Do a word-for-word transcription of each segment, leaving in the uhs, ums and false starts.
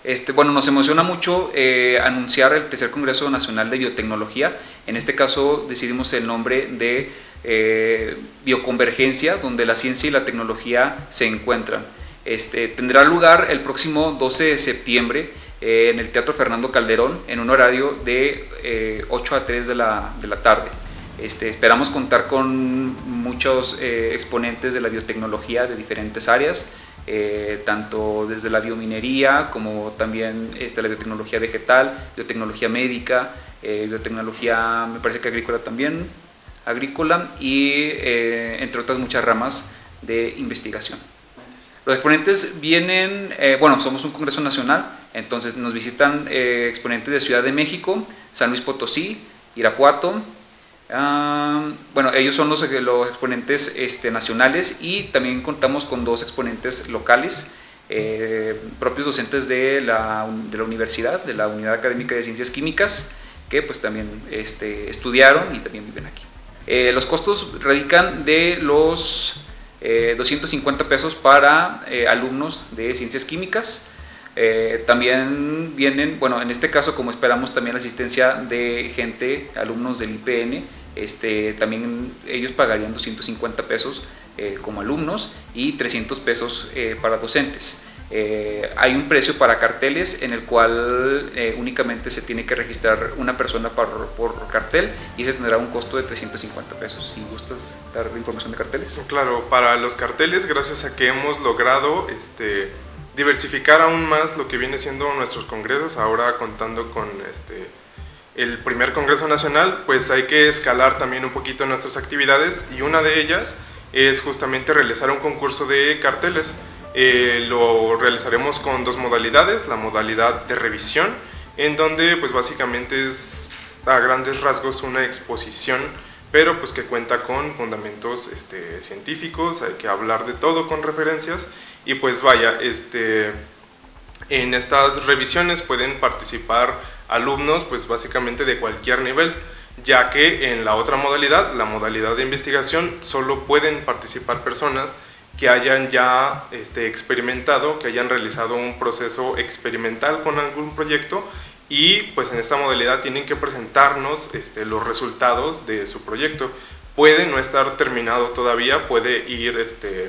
Este, bueno, nos emociona mucho eh, anunciar el tercer Congreso Nacional de Biotecnología. En este caso decidimos el nombre de eh, Bioconvergencia, donde la ciencia y la tecnología se encuentran. Este, tendrá lugar el próximo doce de septiembre eh, en el Teatro Fernando Calderón, en un horario de eh, ocho a tres de la, de la tarde. Este, esperamos contar con muchos eh, exponentes de la biotecnología de diferentes áreas, eh, tanto desde la biominería como también este, la biotecnología vegetal, biotecnología médica, eh, biotecnología, me parece que agrícola también, agrícola y eh, entre otras muchas ramas de investigación. Los exponentes vienen, eh, bueno, somos un congreso nacional, entonces nos visitan eh, exponentes de Ciudad de México, San Luis Potosí, Irapuato. Uh, bueno, ellos son los, los exponentes este, nacionales, y también contamos con dos exponentes locales, eh, propios docentes de la, de la universidad, de la Unidad Académica de Ciencias Químicas, que pues también este, estudiaron y también viven aquí. Eh, los costos radican de los eh, doscientos cincuenta pesos para eh, alumnos de Ciencias Químicas. Eh, también vienen, bueno, en este caso, como esperamos también la asistencia de gente, alumnos del I P N, este, también ellos pagarían doscientos cincuenta pesos eh, como alumnos y trescientos pesos eh, para docentes. Eh, hay un precio para carteles en el cual eh, únicamente se tiene que registrar una persona por, por cartel, y se tendrá un costo de trescientos cincuenta pesos. Si gustas dar información de carteles. Claro, para los carteles, gracias a que hemos logrado este, diversificar aún más lo que viene siendo nuestros congresos, ahora contando con este, el primer Congreso Nacional, pues hay que escalar también un poquito nuestras actividades, y una de ellas es justamente realizar un concurso de carteles. Eh, lo realizaremos con dos modalidades: la modalidad de revisión, en donde pues básicamente es a grandes rasgos una exposición, pero pues que cuenta con fundamentos este, científicos, hay que hablar de todo con referencias, y pues vaya, este, en estas revisiones pueden participar alumnos pues básicamente de cualquier nivel, ya que en la otra modalidad, la modalidad de investigación, solo pueden participar personas que hayan ya este, experimentado, que hayan realizado un proceso experimental con algún proyecto, y pues en esta modalidad tienen que presentarnos este, los resultados de su proyecto. Puede no estar terminado todavía, puede ir, este,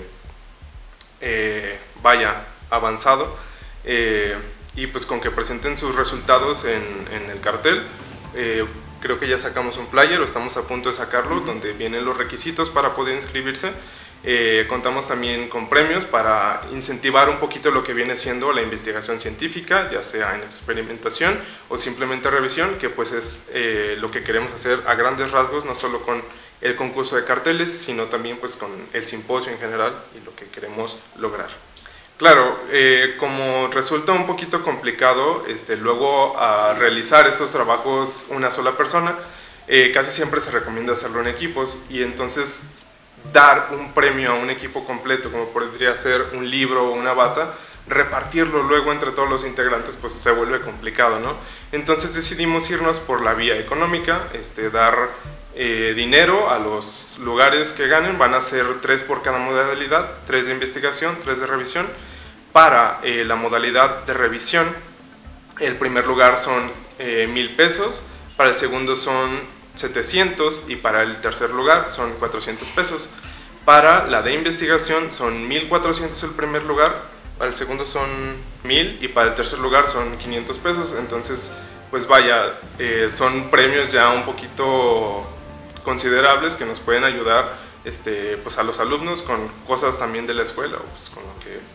eh, vaya, avanzado, eh, y pues con que presenten sus resultados en, en el cartel. Eh, creo que ya sacamos un flyer, o estamos a punto de sacarlo, donde vienen los requisitos para poder inscribirse. Eh, contamos también con premios para incentivar un poquito lo que viene siendo la investigación científica, ya sea en experimentación o simplemente revisión, que pues es eh, lo que queremos hacer a grandes rasgos, no solo con el concurso de carteles, sino también pues con el simposio en general y lo que queremos lograr. Claro, eh, como resulta un poquito complicado este, luego a realizar estos trabajos una sola persona, eh, casi siempre se recomienda hacerlo en equipos, y entonces dar un premio a un equipo completo, como podría ser un libro o una bata, repartirlo luego entre todos los integrantes pues se vuelve complicado, ¿no? Entonces decidimos irnos por la vía económica, este, dar eh, dinero a los lugares que ganen. Van a ser tres por cada modalidad, tres de investigación, tres de revisión. Para eh, la modalidad de revisión, el primer lugar son eh, mil pesos, para el segundo son setecientos, y para el tercer lugar son cuatrocientos pesos. Para la de investigación son mil cuatrocientos el primer lugar, para el segundo son mil, y para el tercer lugar son quinientos pesos. Entonces pues vaya, eh, son premios ya un poquito considerables que nos pueden ayudar este, pues a los alumnos con cosas también de la escuela, pues con lo que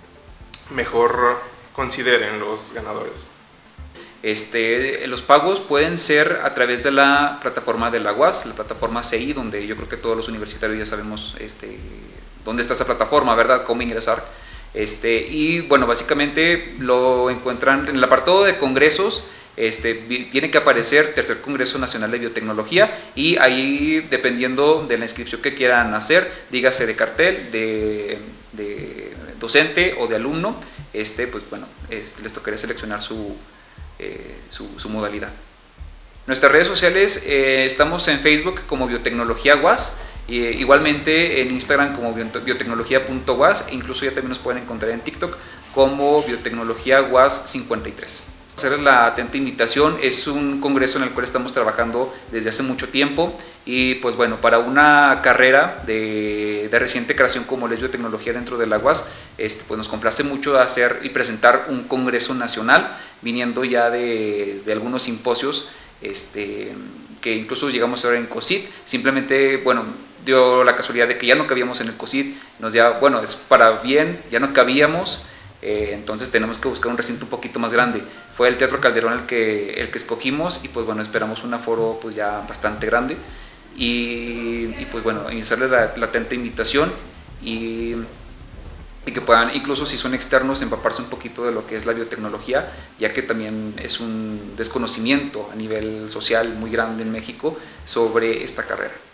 mejor consideren los ganadores. Este, los pagos pueden ser a través de la plataforma de la U A S, la plataforma C I, donde yo creo que todos los universitarios ya sabemos este, dónde está esa plataforma, ¿verdad? Cómo ingresar. Este, y bueno, básicamente lo encuentran en el apartado de congresos. Este, tiene que aparecer Tercer Congreso Nacional de Biotecnología, y ahí, dependiendo de la inscripción que quieran hacer, dígase de cartel, de, de docente o de alumno, este, pues bueno, este, les tocaría seleccionar su Eh, su, su modalidad. Nuestras redes sociales, eh, estamos en Facebook como Biotecnología U A S, eh, igualmente en Instagram como biotecnología punto U A S, e incluso ya también nos pueden encontrar en TikTok como Biotecnología U A S cincuenta y tres. Hacer la atenta invitación, es un congreso en el cual estamos trabajando desde hace mucho tiempo y pues bueno, para una carrera de, de reciente creación como es biotecnología dentro de la U A S, este, pues nos complace mucho hacer y presentar un congreso nacional viniendo ya de, de algunos simposios este, que incluso llegamos ahora en COSIT. Simplemente, bueno, dio la casualidad de que ya no cabíamos en el COSIT, nos ya, bueno, es para bien, ya no cabíamos. Eh, entonces tenemos que buscar un recinto un poquito más grande. Fue el Teatro Calderón el que, el que escogimos y pues bueno, esperamos un aforo pues ya bastante grande y, y pues bueno, iniciarles la, la atenta invitación y, y que puedan, incluso si son externos, empaparse un poquito de lo que es la biotecnología, ya que también es un desconocimiento a nivel social muy grande en México sobre esta carrera.